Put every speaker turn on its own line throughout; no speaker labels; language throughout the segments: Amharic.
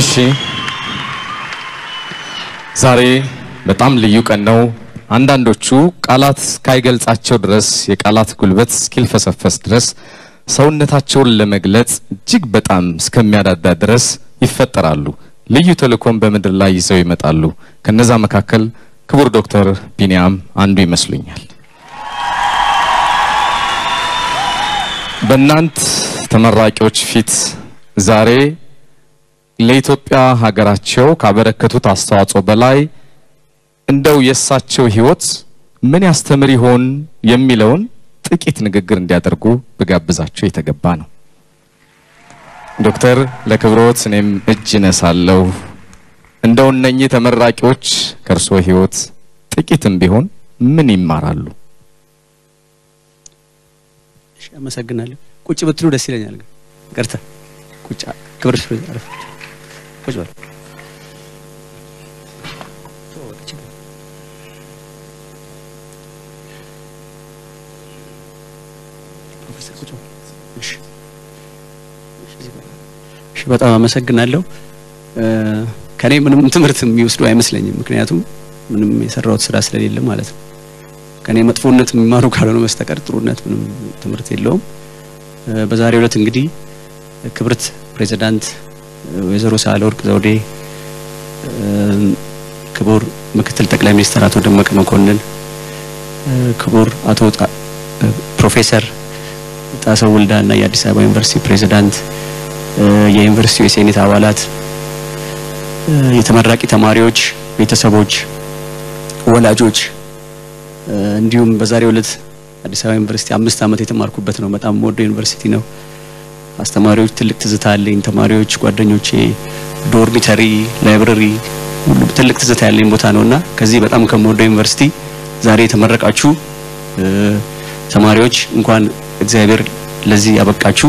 እሺ ዛሬ በጣም ልዩ ቀን ነው አንዳንዶቹ ቃላት ካይገልጻቸው ድረስ የቃላት ጉልበት እስኪልፈሰፈስ ድረስ ሰውነታቸውን ለመግለጽ እጅግ በጣም እስከሚያዳዳ ድረስ ይፈጠራሉ ልዩ ተልእኮን በመድር ላይ ይዘው ይመጣሉ ከነዛ መካከል ክቡር ዶክተር ቢኒያም አንዱ ይመስሉኛል በእናንት ተመራቂዎች ፊት ዛሬ ለኢትዮጵያ ሀገራቸው ካበረከቱት አስተዋጽኦ በላይ እንደው የሳቸው ህይወት ምን ያስተምር ይሆን የሚለውን ጥቂት ንግግር እንዲያደርጉ በጋብዛቸው የተገባ ነው ዶክተር ለክብሮት እኔም እጅ ነሳለሁ እንደው እነኚህ ተመራቂዎች ከርሶ ህይወት ጥቂትም ቢሆን ምን ይማራሉ
እሺ አመሰግናለሁ ቁጭ ብትሉ ደስ ይለኛል ገርታ ቁጭ ክብርሽ አረፍ ቁጭ በል ፕሮፌሰር ቁጭ እሺ እሺ በጣም አመሰግናለሁ ከኔ ምንም ትምርት የሚወስዱ አይመስለኝም ምክንያቱም ምንም የሰራውት ስራ ስለሌለ ማለት ነው ከኔ መጥፎነት የሚማሩ ካልሆነ መስተቀር ጥሩነት ምንም ትምርት የለውም በዛሬው ዕለት እንግዲህ ክብርት ፕሬዝዳንት ወይዘሮ ሳህለወርቅ ዘውዴ ክቡር ምክትል ጠቅላይ ሚኒስትር አቶ ደመቀ መኮንን ክቡር አቶ ፕሮፌሰር ጣሰው ወልዳና የአዲስ አበባ ዩኒቨርሲቲ ፕሬዝዳንት የዩኒቨርሲቲው የሴኔት አባላት የተመራቂ ተማሪዎች ቤተሰቦች ወላጆች እንዲሁም በዛሬው ዕለት አዲስ አበባ ዩኒቨርሲቲ 5 አመት የተማርኩበት ነው በጣም ወደ ዩኒቨርሲቲ ነው አስተማሪዎች ትልቅ ትዝታ አለኝ ተማሪዎች ጓደኞቼ ዶርሚተሪ ላይብረሪ ሁሉ ትልቅ ትዝታ ያለኝ ቦታ ነውና ከዚህ በጣም ከመወደው ዩኒቨርሲቲ ዛሬ የተመረቃችሁ ተማሪዎች እንኳን እግዚአብሔር ለዚህ ያበቃችሁ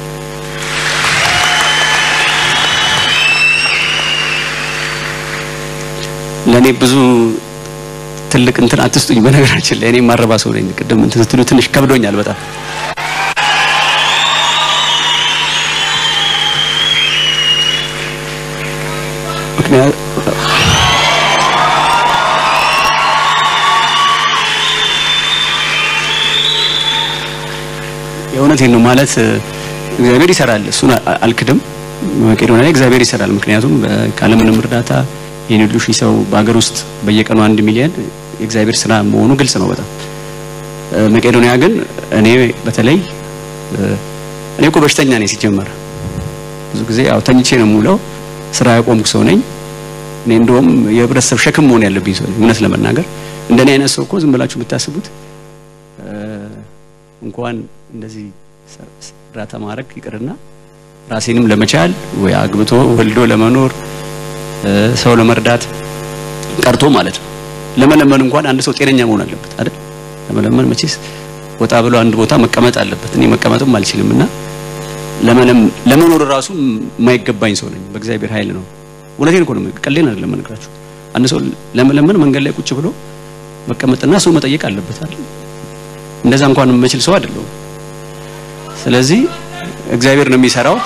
ለኔ ብዙ ትልቅ እንትን አትስጡኝ በነገራችን ላይ እኔ ማረባ ሰው ነኝ ቀደም እንትን ስትሉ ትንሽ ከብዶኛል በጣም ምክንያት የእውነቴን ነው ማለት እግዚአብሔር ይሰራል እሱን አልክድም መቄዶንያ እግዚአብሔር ይሰራል ምክንያቱም ካለምንም እርዳታ የኔሉሽ ሰው በአገር ውስጥ በየቀኑ 1 ሚሊዮን እግዚአብሔር ስራ መሆኑ ግልጽ ነው በጣም መቄዶንያ ግን እኔ በተለይ እኔ እኮ በሽተኛ ነኝ ሲጀመር ብዙ ጊዜ ያው ተኝቼ ነው ሙለው ስራ ያቆምኩ ሰው ነኝ እኔ እንደውም የህብረተሰብ ሸክም መሆን ያለብኝ ሰው ነኝ እውነት ለመናገር እንደኔ አይነት ሰው እኮ ዝም ብላችሁ ብታስቡት እንኳን እንደዚህ እርዳታ ማድረግ ይቅርና ራሴንም ለመቻል ወይ አግብቶ ወልዶ ለመኖር ሰው ለመርዳት ቀርቶ ማለት ነው ለመለመን እንኳን አንድ ሰው ጤነኛ መሆን አለበት አይደል ለመለመን መቼስ ወጣ ብሎ አንድ ቦታ መቀመጥ አለበት እኔ መቀመጥም አልችልምና ለመኖር ራሱ የማይገባኝ ሰው ነኝ በእግዚአብሔር ኃይል ነው ወለቴን እኮ ነው ቀሌን አይደለም መንገራችሁ አንድ ሰው ለመለመን መንገድ ላይ ቁጭ ብሎ መቀመጥና ሰው መጠየቅ አለበት አይደል እንደዛ እንኳን መችል ሰው አይደለም ስለዚህ እግዚአብሔር ነው የሚሰራው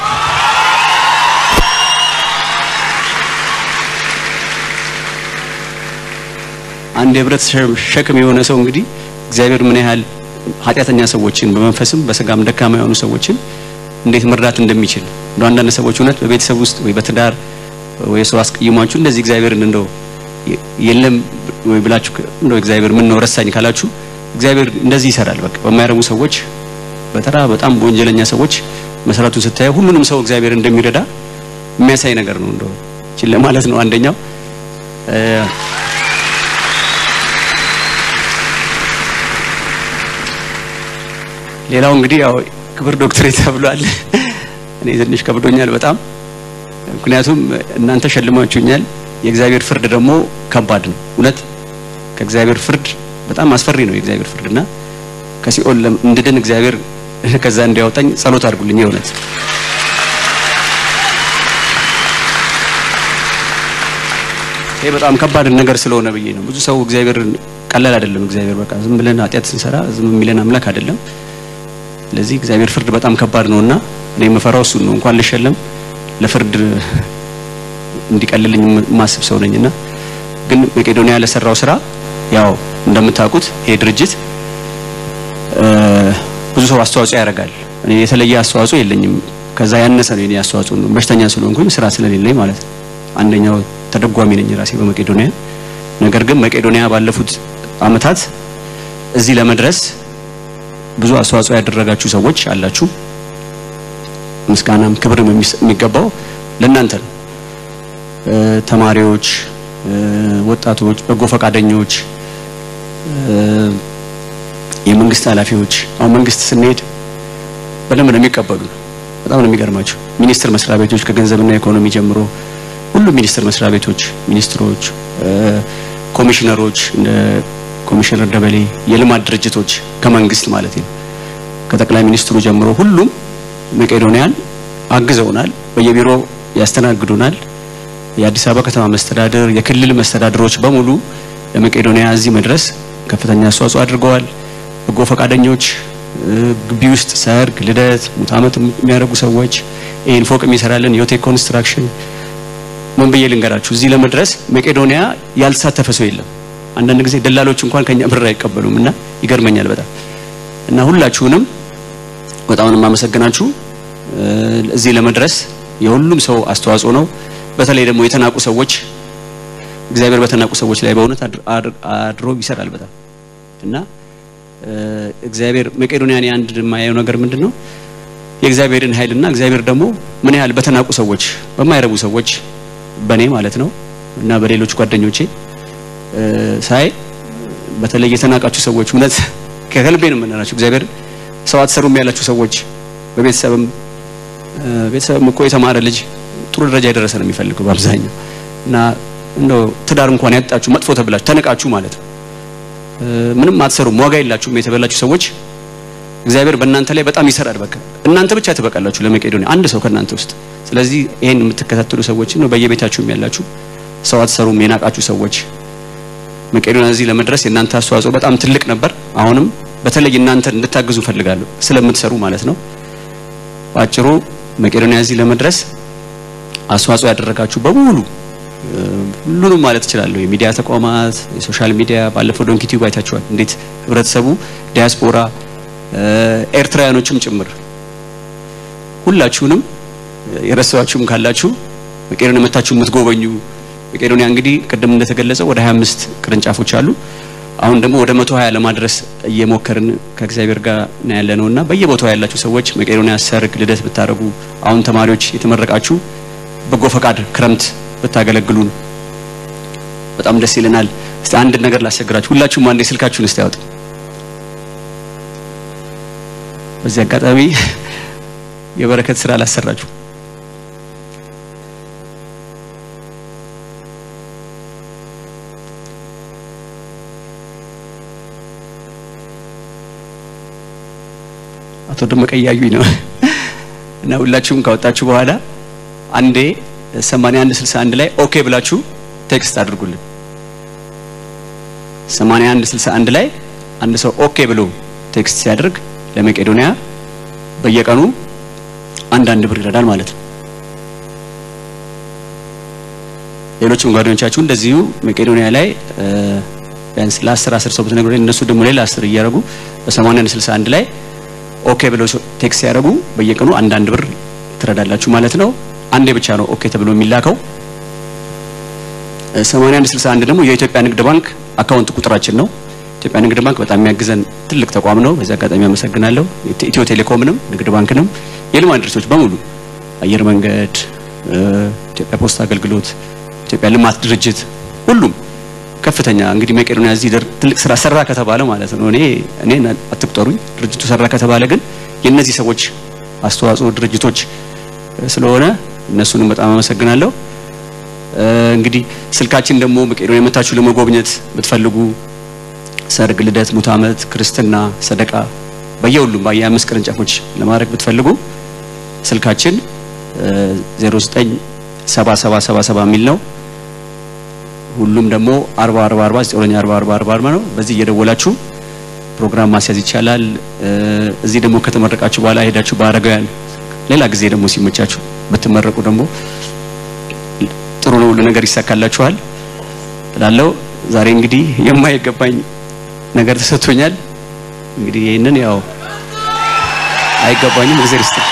አንድ የብረት ሸክም የሆነ ሰው እንግዲህ እግዚአብሔር ምን ያህል ኃጢያተኛ ሰዎችን በመንፈስም በስጋም ደካማ የሆኑ ሰዎችን እንዴት መርዳት እንደሚችል ነው አንዳንድ ሰዎች እውነት በቤተሰብ ውስጥ ወይ በትዳር ወይ ሰው አስቀይሟችሁ እንደዚህ እግዚአብሔርን እንደው የለም ወይ ብላችሁ እንደው እግዚአብሔር ምን ነው ረሳኝ ካላችሁ እግዚአብሔር እንደዚህ ይሰራል በቃ በማይረሙ ሰዎች በተራ በጣም ወንጀለኛ ሰዎች መስራቱን ስታዩ ሁሉንም ሰው እግዚአብሔር እንደሚረዳ የሚያሳይ ነገር ነው እንደው እቺ ለማለት ነው አንደኛው ሌላው እንግዲህ ያው ክብር ዶክተሬት ተብሏል እኔ ትንሽ ከብዶኛል በጣም ምክንያቱም እናንተ ሸልማችሁኛል የእግዚአብሔር ፍርድ ደግሞ ከባድ ነው እውነት ከእግዚአብሔር ፍርድ በጣም አስፈሪ ነው የእግዚአብሔር ፍርድና ከሲኦል እንድድን እግዚአብሔር ከዛ እንዲያወጣኝ ጸሎት አድርጉልኝ የእውነት ይሄ በጣም ከባድ ነገር ስለሆነ ብዬ ነው ብዙ ሰው እግዚአብሔር ቀላል አይደለም እግዚአብሔር በቃ ዝም ብለን ኃጢያት ስንሰራ ዝም የሚለን አምላክ አይደለም ለዚህ እግዚአብሔር ፍርድ በጣም ከባድ ነውና እኔ መፈራው እሱ ነው እንኳን ለሸለም ለፍርድ እንዲቀልልኝ ማስብ ሰው ነኝና ግን መቄዶንያ ለሰራው ስራ ያው እንደምታውቁት ይሄ ድርጅት ብዙ ሰው አስተዋጽኦ ያደርጋል እኔ የተለየ አስተዋጽኦ የለኝም ከዛ ያነሰ ነው የኔ አስተዋጽኦ ነው በሽተኛ ስለሆንኩኝ ስራ ስለሌለኝ ማለት ነው አንደኛው ተደጓሚ ነኝ ራሴ በመቄዶንያ ነገር ግን መቄዶንያ ባለፉት አመታት እዚህ ለመድረስ ብዙ አስተዋጽኦ ያደረጋችሁ ሰዎች አላችሁ ምስጋናም ክብርም የሚገባው ለእናንተ ተማሪዎች ወጣቶች በጎ ፈቃደኞች የመንግስት ኃላፊዎች አሁን መንግስት ስንሄድ በደንብ ነው የሚቀበሉ በጣም ነው የሚገርማቸው ሚኒስትር መስሪያ ቤቶች ከገንዘብና ኢኮኖሚ ጀምሮ ሁሉ ሚኒስትር መስሪያ ቤቶች ሚኒስትሮች ኮሚሽነሮች እንደ ኮሚሽነር ደበሌ የልማት ድርጅቶች ከመንግስት ማለት ነው ከጠቅላይ ሚኒስትሩ ጀምሮ ሁሉም መቄዶንያን አግዘውናል በየቢሮ ያስተናግዱናል የአዲስ አበባ ከተማ መስተዳድር የክልል መስተዳድሮች በሙሉ ለመቄዶንያ እዚህ መድረስ ከፍተኛ አስተዋጽኦ አድርገዋል በጎ ፈቃደኞች ግቢ ውስጥ ሰርግ ልደት ሙታመት የሚያደርጉ ሰዎች ይሄን ፎቅ የሚሰራልን ዮቴክ ኮንስትራክሽን ምን ብዬ ልንገራችሁ እዚህ ለመድረስ መቄዶንያ ያልተሳተፈ ሰው የለም አንዳንድ ጊዜ ደላሎች እንኳን ከኛ ብር አይቀበሉምና ይገርመኛል በጣም እና ሁላችሁንም በጣም ነው ማመሰግናችሁ እዚህ ለመድረስ የሁሉም ሰው አስተዋጽኦ ነው በተለይ ደግሞ የተናቁ ሰዎች እግዚአብሔር በተናቁ ሰዎች ላይ በእውነት አድሮ ይሰራል በጣም እና እግዚአብሔር መቄዶንያን አንድ የማያየው ነገር ምንድነው የእግዚአብሔርን ኃይልና እግዚአብሔር ደግሞ ምን ያህል በተናቁ ሰዎች በማይረቡ ሰዎች በኔ ማለት ነው እና በሌሎች ጓደኞቼ ሳይ በተለይ የተናቃችሁ ሰዎች እውነት ከልቤ ነው የምንናችሁ እግዚአብሔር ሰው አትሰሩም ያላችሁ ሰዎች በቤተሰብም እኮ የተማረ ልጅ ጥሩ ደረጃ የደረሰ ነው የሚፈልገው በአብዛኛው እና እንደው ትዳር እንኳን ያጣችሁ መጥፎ ተብላችሁ ተነቃችሁ ማለት ነው ምንም አትሰሩም ዋጋ የላችሁም የተበላችሁ ሰዎች እግዚአብሔር በእናንተ ላይ በጣም ይሰራል በቃ እናንተ ብቻ ተበቃላችሁ ለመቄዶንያ አንድ ሰው ከናንተ ውስጥ ስለዚህ ይሄን የምትከታተሉ ሰዎች ነው በየቤታችሁም ያላችሁ ሰው አትሰሩም የናቃችሁ ሰዎች መቄዶንያ እዚህ ለመድረስ የእናንተ አስተዋጽኦ በጣም ትልቅ ነበር አሁንም በተለይ እናንተ እንድታግዙ ፈልጋለሁ ስለምትሰሩ ማለት ነው ባጭሩ መቄዶንያ እዚህ ለመድረስ አስተዋጽኦ ያደረጋችሁ በሙሉ ሁሉንም ማለት ይችላል የሚዲያ ተቋማት የሶሻል ሚዲያ ባለፈው ዶንኪ ቲዩብ አይታችኋል እንዴት ህብረተሰቡ ዲያስፖራ ኤርትራውያኖችም ጭምር ሁላችሁንም የረሳችሁም ካላችሁ መቄዶንያ መታችሁ የምትጎበኙ መቄዶንያ እንግዲህ ቀደም እንደተገለጸው ወደ 25 ቅርንጫፎች አሉ አሁን ደግሞ ወደ 120 ለማድረስ እየሞከርን ከእግዚአብሔር ጋር ነው ያለነውና በየቦታው ያላችሁ ሰዎች መቄዶንያ ሰርግ ልደት ብታረጉ አሁን ተማሪዎች የተመረቃችሁ በጎ ፈቃድ ክረምት ብታገለግሉን በጣም ደስ ይለናል እስቲ አንድ ነገር ላስቸግራችሁ ሁላችሁም አንዴ ስልካችሁን እስቲ አውጡ በዚህ አጋጣሚ የበረከት ስራ ላሰራችሁ አቶ ደመቀ ያዩኝ ነው እና ሁላችሁም ካወጣችሁ በኋላ አንዴ 8161 ላይ ኦኬ ብላችሁ ቴክስት አድርጉልን 8161 ላይ አንድ ሰው ኦኬ ብሎ ቴክስት ሲያደርግ ለመቄዶንያ በየቀኑ አንድ ብር ይረዳል ማለት ነው ሌሎችም ጓደኞቻችሁ እንደዚሁ መቄዶንያ ላይ ቢያንስ ለ10 ሰው ብትነግሩ እነሱ ደግሞ ሌላ 10 እያደረጉ በ8161 ላይ ኦኬ ብሎ ቴክስት ያደርጉ በየቀኑ አንድ ብር ትረዳላችሁ ማለት ነው አንዴ ብቻ ነው ኦኬ ተብሎ የሚላከው 8161 ደግሞ የኢትዮጵያ ንግድ ባንክ አካውንት ቁጥራችን ነው ኢትዮጵያ ንግድ ባንክ በጣም የሚያግዘን ትልቅ ተቋም ነው በዛ አጋጣሚ አመሰግናለሁ ኢትዮ ቴሌኮምንም ንግድ ባንክንም የልማት ድርጅቶች በሙሉ አየር መንገድ ኢትዮጵያ ፖስታ አገልግሎት ኢትዮጵያ ልማት ድርጅት ሁሉም ከፍተኛ እንግዲህ መቄዶንያ እዚህ ትልቅ ስራ ሰራ ከተባለ ማለት ነው እኔ አትቁጠሩኝ ድርጅቱ ሰራ ከተባለ ግን የነዚህ ሰዎች አስተዋጽኦ ድርጅቶች ስለሆነ እነሱንም በጣም አመሰግናለሁ እንግዲህ ስልካችን ደግሞ መቄዶንያ መታችሁ ለመጎብኘት ብትፈልጉ ሰርግ ልደት ሙታመት ክርስትና ሰደቃ በየሁሉም በየ5 ቅርንጫፎች ለማድረግ ብትፈልጉ ስልካችን 097777 ሚል ነው ሁሉም ደግሞ 4044494444 ነው በዚህ እየደወላችሁ ፕሮግራም ማስያዝ ይቻላል እዚህ ደግሞ ከተመረቃችሁ በኋላ ሄዳችሁ ባረጋያን ሌላ ጊዜ ደግሞ ሲመቻችሁ ብትመረቁ ደግሞ ጥሩ ነው ሁሉ ነገር ይሳካላችኋል እላለሁ ዛሬ እንግዲህ የማይገባኝ ነገር ተሰጥቶኛል እንግዲህ ይሄንን ያው አይገባኝም እግዚአብሔር ይስጥ